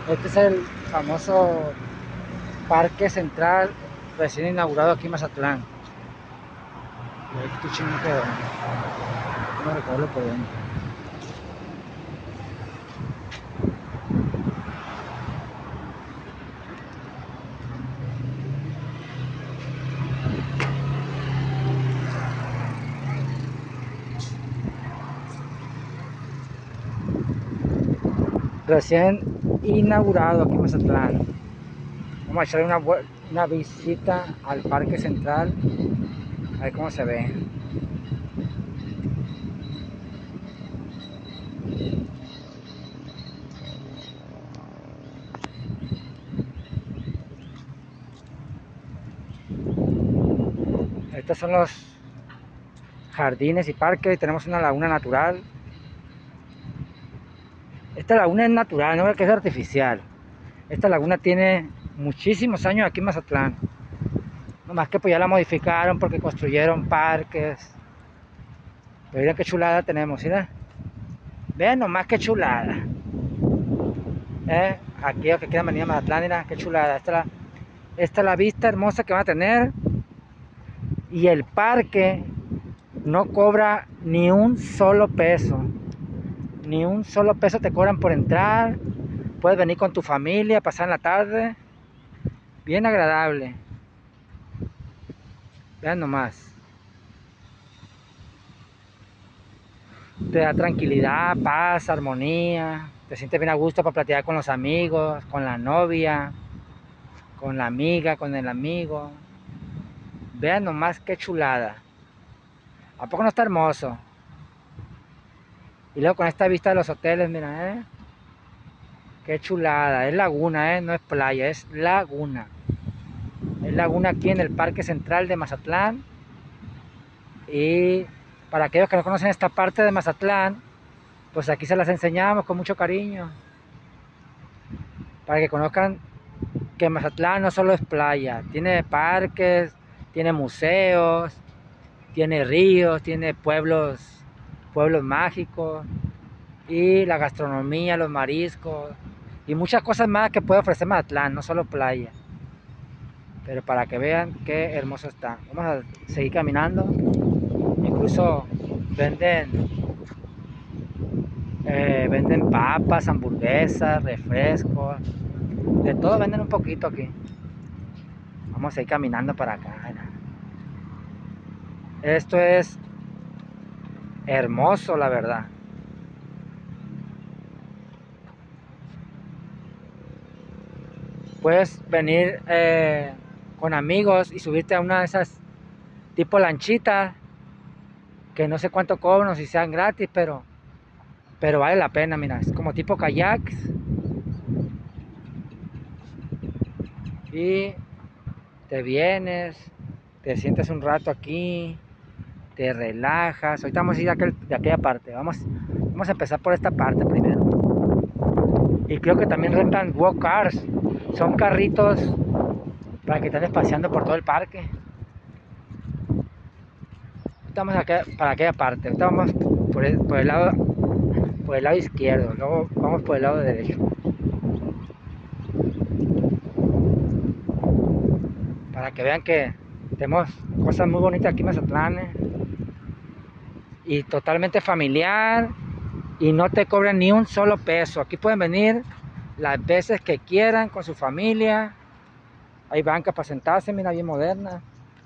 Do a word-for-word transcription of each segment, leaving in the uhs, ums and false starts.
Este es el famoso Parque Central recién inaugurado aquí en Mazatlán. Y ahí tu chino quedó. Vamos a recorrerlo por dentro. Recién inaugurado aquí en Mazatlán. Vamos a echarle una, una visita al Parque Central. A ver cómo se ve. Estos son los jardines y parques. Tenemos una laguna natural. Esta laguna es natural, no es que es artificial. Esta laguna tiene muchísimos años aquí en Mazatlán. Nomás que pues ya la modificaron porque construyeron parques. Pero mira qué chulada tenemos, ¿sí? Vean nomás qué chulada. ¿Eh? Aquí los que quieran venir a Mazatlán, mira qué chulada. Esta es, la, esta es la vista hermosa que van a tener. Y el parque no cobra ni un solo peso. Ni un solo peso te cobran por entrar. Puedes venir con tu familia, pasar la tarde. Bien agradable. Vean nomás. Te da tranquilidad, paz, armonía. Te sientes bien a gusto para platicar con los amigos, con la novia, con la amiga, con el amigo. Vean nomás qué chulada. ¿A poco no está hermoso? Y luego con esta vista de los hoteles, mira, ¿eh? Qué chulada. Es laguna, ¿eh? No es playa, es laguna. Es laguna aquí en el Parque Central de Mazatlán. Y para aquellos que no conocen esta parte de Mazatlán, pues aquí se las enseñamos con mucho cariño. Para que conozcan que Mazatlán no solo es playa, tiene parques, tiene museos, tiene ríos, tiene pueblos, pueblos mágicos, y la gastronomía, los mariscos, y muchas cosas más que puede ofrecer Mazatlán, no solo playa. Pero para que vean qué hermoso está. Vamos a seguir caminando. Incluso venden eh, venden papas, hamburguesas, refrescos, de todo venden un poquito aquí. Vamos a ir caminando para acá. Esto es hermoso, la verdad. Puedes venir eh, con amigos y subirte a una de esas tipo lanchitas, que no sé cuánto cobran, si sean gratis, pero pero vale la pena. Mira, es como tipo kayaks. Y te vienes, te sientes un rato aquí, te relajas. Ahorita vamos a ir de, aquel, de aquella parte. Vamos, vamos a empezar por esta parte primero. Y creo que también rentan walk cars. Son carritos para que estés paseando por todo el parque. Estamos acá, para aquella parte. Ahorita vamos por el, por el lado por el lado izquierdo, luego vamos por el lado derecho. Para que vean que tenemos cosas muy bonitas aquí en Mazatlán, ¿eh? Y totalmente familiar, y no te cobran ni un solo peso. Aquí pueden venir las veces que quieran con su familia. Hay bancas para sentarse, mira, bien moderna.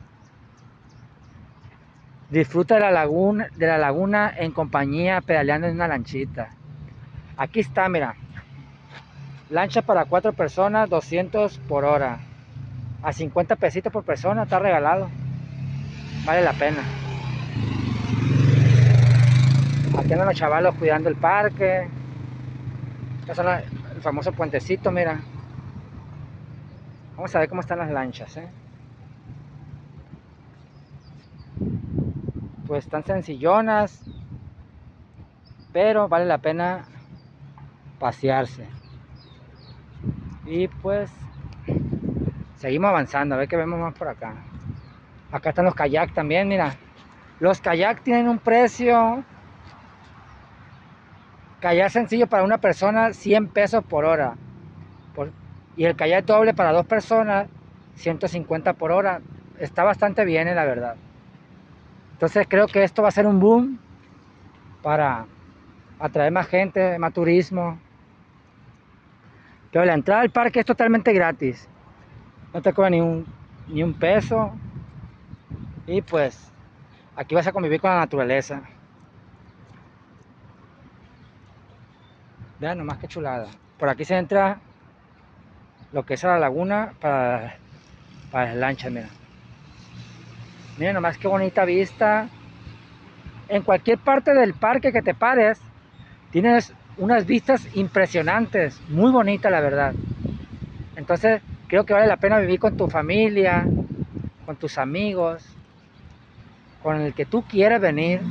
Disfruta de la laguna, de la laguna en compañía, pedaleando en una lanchita. Aquí está, mira. Lancha para cuatro personas, doscientos por hora. A cincuenta pesitos por persona, está regalado. Vale la pena. Aquí andan los chavalos cuidando el parque. Este es el famoso puentecito, mira. Vamos a ver cómo están las lanchas, ¿eh? Pues están sencillonas, pero vale la pena pasearse. Y pues seguimos avanzando, a ver qué vemos más por acá. Acá están los kayaks también, mira. Los kayaks tienen un precio. Kayak sencillo para una persona, cien pesos por hora. Por, y el kayak doble para dos personas, ciento cincuenta por hora. Está bastante bien, eh, la verdad. Entonces creo que esto va a ser un boom para atraer más gente, más turismo. Pero la entrada al parque es totalmente gratis. No te cobra ni un, ni un peso. Y pues aquí vas a convivir con la naturaleza. Vean nomás qué chulada. Por aquí se entra lo que es a la laguna para, para las lanchas, mira. Miren nomás qué bonita vista. En cualquier parte del parque que te pares, tienes unas vistas impresionantes, muy bonitas la verdad. Entonces creo que vale la pena vivir con tu familia, con tus amigos, con el que tú quieras venir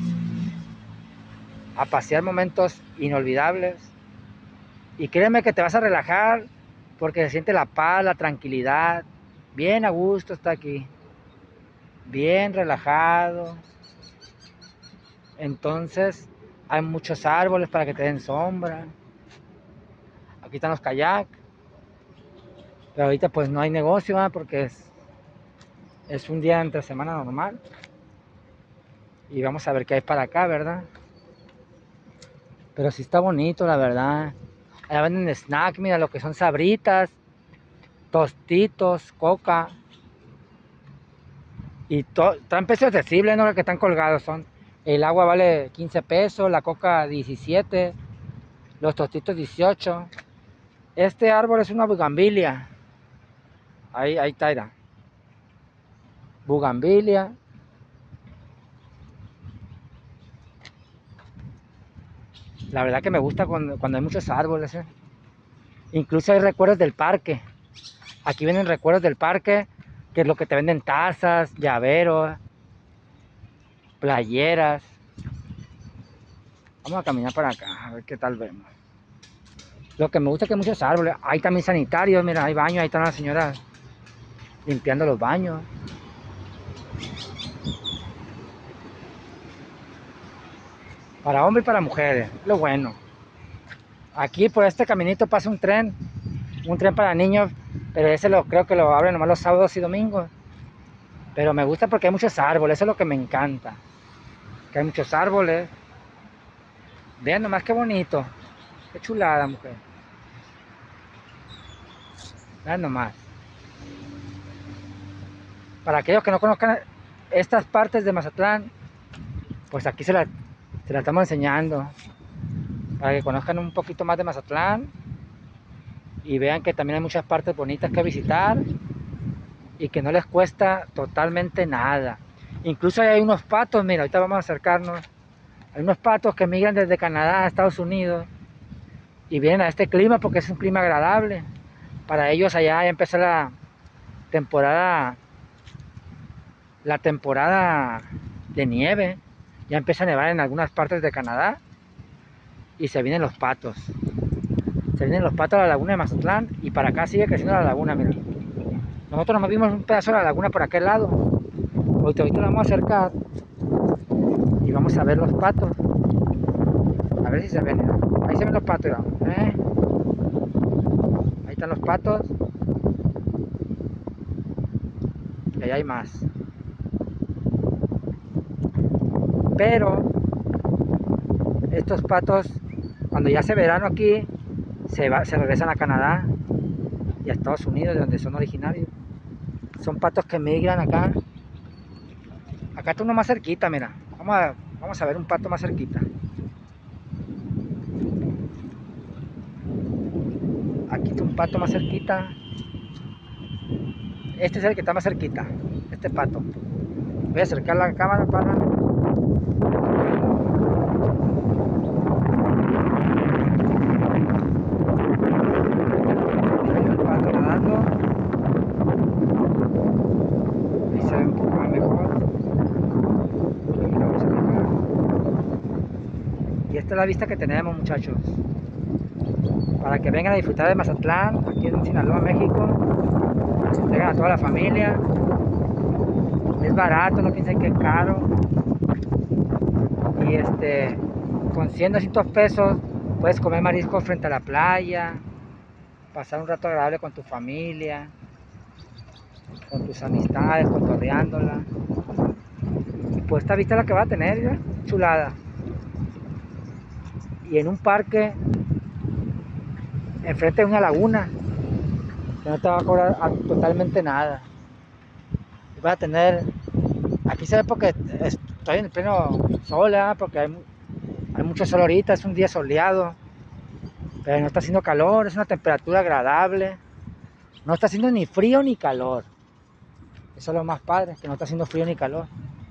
a pasear momentos inolvidables. Y créeme que te vas a relajar porque se siente la paz, la tranquilidad. Bien a gusto está aquí. Bien relajado. Entonces hay muchos árboles para que te den sombra. Aquí están los kayaks. Pero ahorita pues no hay negocio, ¿eh? Porque es, es un día entre semana normal. Y vamos a ver qué hay para acá, ¿verdad? Pero sí está bonito, la verdad. Allá venden snack, mira lo que son sabritas, tostitos, coca. Y están precios accesibles, ¿no? Que están colgados son. El agua vale quince pesos, la coca diecisiete, los tostitos dieciocho. Este árbol es una bugambilia. Ahí, ahí está, mira. Bugambilia. La verdad que me gusta cuando, cuando hay muchos árboles, ¿eh? Incluso hay recuerdos del parque. Aquí vienen recuerdos del parque, que es lo que te venden tazas, llaveros, playeras. Vamos a caminar para acá, a ver qué tal vemos. Lo que me gusta es que hay muchos árboles. Hay también sanitarios, mira, hay baños, ahí están las señoras limpiando los baños. Para hombres y para mujeres, lo bueno. Aquí por este caminito pasa un tren, un tren para niños, pero ese lo creo que lo abren nomás los sábados y domingos. Pero me gusta porque hay muchos árboles, eso es lo que me encanta. Que hay muchos árboles. Vean nomás qué bonito. Qué chulada, mujer. Vean nomás. Para aquellos que no conozcan estas partes de Mazatlán, pues aquí se las se la estamos enseñando. Para que conozcan un poquito más de Mazatlán. Y vean que también hay muchas partes bonitas que visitar. Y que no les cuesta totalmente nada. Incluso hay unos patos, mira, ahorita vamos a acercarnos. Hay unos patos que migran desde Canadá a Estados Unidos y vienen a este clima porque es un clima agradable. Para ellos allá ya empezó la temporada, la temporada de nieve. Ya empieza a nevar en algunas partes de Canadá y se vienen los patos. Se vienen los patos a la laguna de Mazatlán y para acá sigue creciendo la laguna, mira. Nosotros nos vimos un pedazo de la laguna por aquel lado. Ahorita, ahorita nos vamos a acercar y vamos a ver los patos. A ver si se ven. ¿No? Ahí se ven los patos. ¿Eh? Ahí están los patos. Y ahí hay más. Pero estos patos, cuando ya hace verano aquí, se, va, se regresan a Canadá y a Estados Unidos, de donde son originarios. Son patos que migran acá. Acá está uno más cerquita, mira. Vamos a, vamos a ver un pato más cerquita. Aquí está un pato más cerquita. Este es el que está más cerquita. Este pato. Voy a acercar la cámara para... Ahí el pato nadando. Ahí se ve un poco más mejor. Y esta es la vista que tenemos, muchachos. Para que vengan a disfrutar de Mazatlán, aquí en Sinaloa, México. Vengan a toda la familia. Es barato, no piensen que es caro. Y este, con cien, doscientos pesos puedes comer mariscos frente a la playa. pasar un rato agradable con tu familia, con tus amistades, cotorreándola. Y pues esta vista es la que va a tener, ¿ya? Chulada. Y en un parque, enfrente de una laguna, que no te va a cobrar totalmente nada. Y vas a tener, aquí se ve porque estoy en el pleno sol, ¿eh? Porque hay, hay mucho sol ahorita, es un día soleado, pero no está haciendo calor, es una temperatura agradable, no está haciendo ni frío ni calor. Eso es lo más padre, que no está haciendo frío ni calor.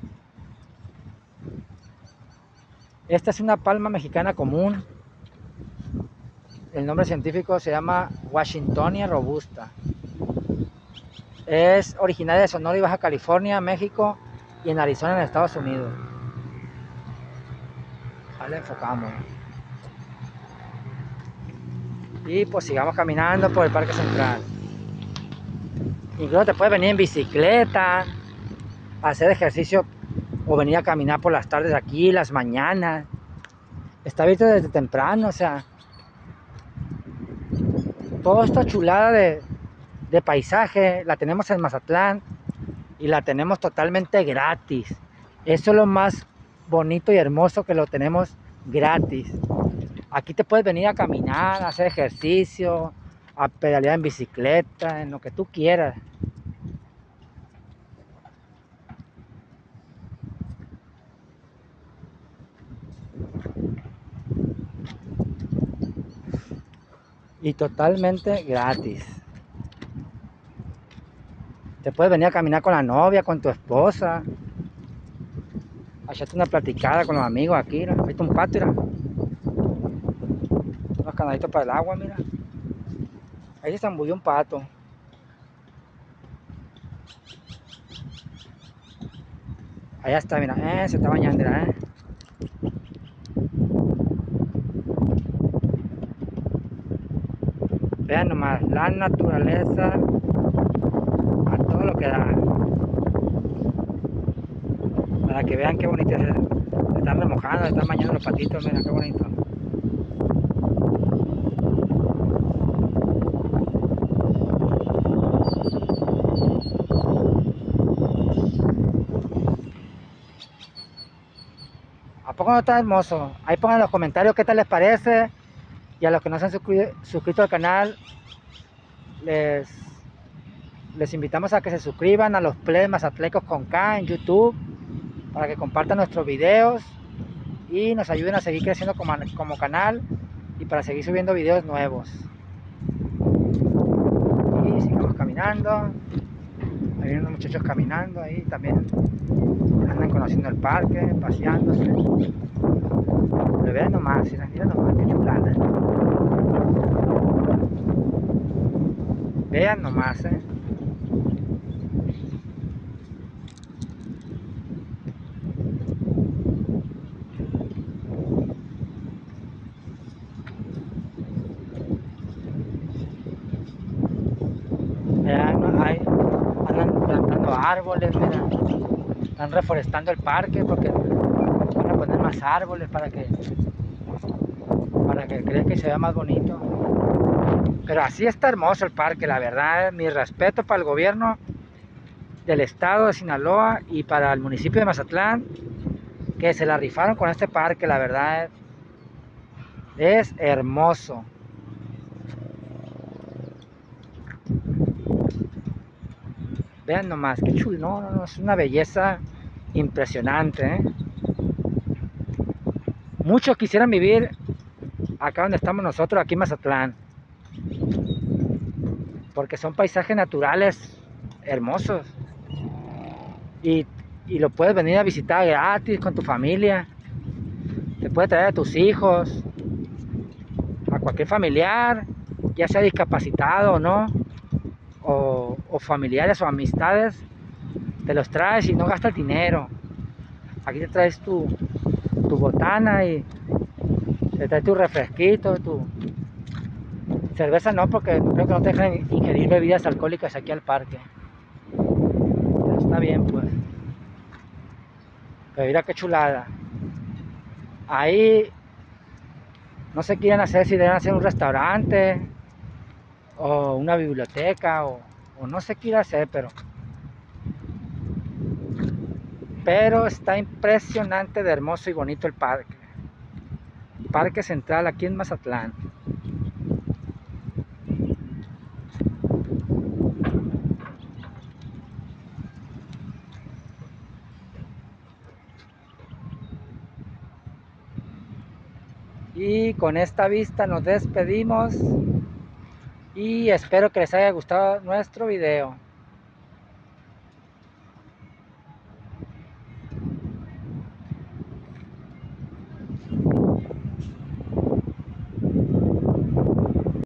Esta es una palma mexicana común. El nombre científico se llama Washingtonia robusta. Es originaria de Sonora y Baja California, México, y en Arizona, en Estados Unidos. Vale, enfocamos. Y pues sigamos caminando por el Parque Central. Incluso te puedes venir en bicicleta, hacer ejercicio o venir a caminar por las tardes aquí, las mañanas. Está abierto desde temprano, o sea, toda esta chulada de, de paisaje la tenemos en Mazatlán y la tenemos totalmente gratis. Eso es lo más bonito y hermoso, que lo tenemos gratis. Aquí te puedes venir a caminar, a hacer ejercicio, a pedalear en bicicleta, en lo que tú quieras. Y totalmente gratis. Te puedes venir a caminar con la novia, con tu esposa, a echarte una platicada con los amigos aquí, mira. Ahí está un pato, mira. Unos canaditos para el agua, mira. Ahí se zambulló un pato. Allá está, mira, eh, se está bañando, mira, eh. Vean nomás, la naturaleza a todo lo que da. Para que vean qué bonito es. Se están remojando, se están bañando los patitos, mira qué bonito. ¿A poco no está hermoso? Ahí pongan en los comentarios qué tal les parece. Y a los que no se han suscrito al canal, les, les invitamos a que se suscriban a los Plebes Mazatlecos con K en YouTube, para que compartan nuestros videos y nos ayuden a seguir creciendo como, como canal y para seguir subiendo videos nuevos. Y sigamos caminando. Hay unos muchachos caminando ahí también, andan conociendo el parque, paseándose. Pero vean nomás, miren nomás, qué chulada. Vean nomás, eh. Vean, hay, andan plantando árboles, mira. Están reforestando el parque porque van a poner más árboles para que para que crezca y se vea más bonito. Pero así está hermoso el parque, la verdad. Mi respeto para el gobierno del estado de Sinaloa y para el municipio de Mazatlán, que se la rifaron con este parque, la verdad. Es hermoso. Vean nomás, qué chulo, no, no, no, es una belleza impresionante, ¿eh? Muchos quisieran vivir acá donde estamos nosotros, aquí en Mazatlán, porque son paisajes naturales hermosos y, y lo puedes venir a visitar gratis con tu familia. Te puedes traer a tus hijos, a cualquier familiar, ya sea discapacitado o no, o, o familiares o amistades, te los traes y no gastas dinero. Aquí te traes tu, tu botana y te traes tu refresquito, tu cerveza no, porque creo que no te dejan ingerir bebidas alcohólicas aquí al parque. Pero está bien, pues. Pero mira qué chulada. Ahí no sé qué quieren hacer, si deben hacer un restaurante o una biblioteca, o, o no sé qué ir a hacer, pero pero está impresionante de hermoso y bonito el parque. Parque Central aquí en Mazatlán. Y con esta vista nos despedimos y espero que les haya gustado nuestro video.